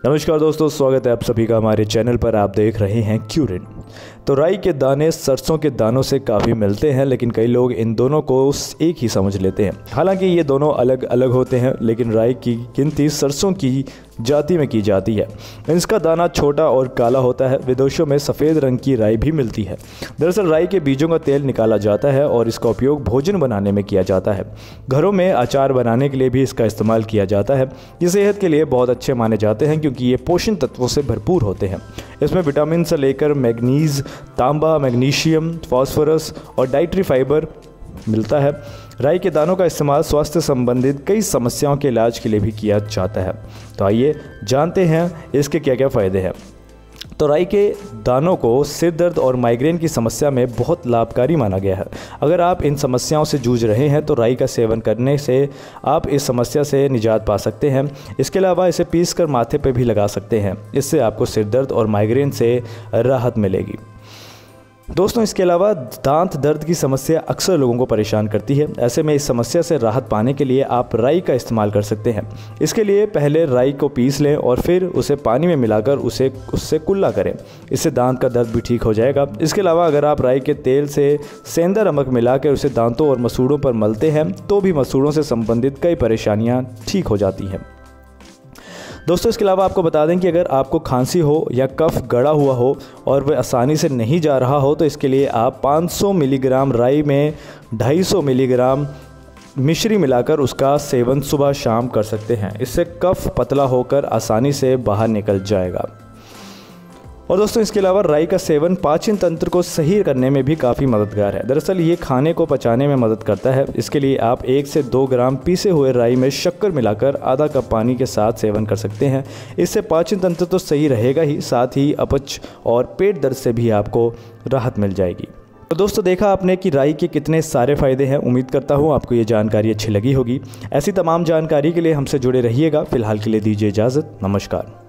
नमस्कार दोस्तों, स्वागत है आप सभी का हमारे चैनल पर। आप देख रहे हैं क्यूरिन। तो राई के दाने सरसों के दानों से काफ़ी मिलते हैं, लेकिन कई लोग इन दोनों को एक ही समझ लेते हैं। हालांकि ये दोनों अलग अलग होते हैं, लेकिन राई की गिनती सरसों की जाति में की जाती है। इसका दाना छोटा और काला होता है। विदेशों में सफ़ेद रंग की राई भी मिलती है। दरअसल राई के बीजों का तेल निकाला जाता है और इसका उपयोग भोजन बनाने में किया जाता है। घरों में अचार बनाने के लिए भी इसका इस्तेमाल किया जाता है। ये सेहत के लिए बहुत अच्छे माने जाते हैं क्योंकि ये पोषण तत्वों से भरपूर होते हैं। इसमें विटामिन से लेकर मैग्नीज, तांबा, मैग्नीशियम, फास्फोरस और डाइटरी फाइबर मिलता है। राई के दानों का इस्तेमाल स्वास्थ्य संबंधित कई समस्याओं के इलाज के लिए भी किया जाता है। तो आइए जानते हैं इसके क्या क्या फ़ायदे हैं। तो राई के दानों को सिर दर्द और माइग्रेन की समस्या में बहुत लाभकारी माना गया है। अगर आप इन समस्याओं से जूझ रहे हैं तो राई का सेवन करने से आप इस समस्या से निजात पा सकते हैं। इसके अलावा इसे पीसकर माथे पर भी लगा सकते हैं। इससे आपको सिर दर्द और माइग्रेन से राहत मिलेगी। दोस्तों, इसके अलावा दांत दर्द की समस्या अक्सर लोगों को परेशान करती है। ऐसे में इस समस्या से राहत पाने के लिए आप राई का इस्तेमाल कर सकते हैं। इसके लिए पहले राई को पीस लें और फिर उसे पानी में मिलाकर उससे कुल्ला करें। इससे दांत का दर्द भी ठीक हो जाएगा। इसके अलावा अगर आप राई के तेल से सेंधा नमक मिलाकर उसे दांतों और मसूड़ों पर मलते हैं तो भी मसूड़ों से संबंधित कई परेशानियाँ ठीक हो जाती हैं। दोस्तों, इसके अलावा आपको बता दें कि अगर आपको खांसी हो या कफ गड़ा हुआ हो और वह आसानी से नहीं जा रहा हो तो इसके लिए आप 500 मिलीग्राम राई में 250 मिलीग्राम मिश्री मिलाकर उसका सेवन सुबह शाम कर सकते हैं। इससे कफ पतला होकर आसानी से बाहर निकल जाएगा। और दोस्तों, इसके अलावा राई का सेवन पाचन तंत्र को सही करने में भी काफ़ी मददगार है। दरअसल ये खाने को पचाने में मदद करता है। इसके लिए आप 1 से 2 ग्राम पीसे हुए राई में शक्कर मिलाकर आधा कप पानी के साथ सेवन कर सकते हैं। इससे पाचन तंत्र तो सही रहेगा ही, साथ ही अपच और पेट दर्द से भी आपको राहत मिल जाएगी। तो दोस्तों, देखा आपने कि राई के कितने सारे फ़ायदे हैं। उम्मीद करता हूँ आपको ये जानकारी अच्छी लगी होगी। ऐसी तमाम जानकारी के लिए हमसे जुड़े रहिएगा। फिलहाल के लिए दीजिए इजाज़त। नमस्कार।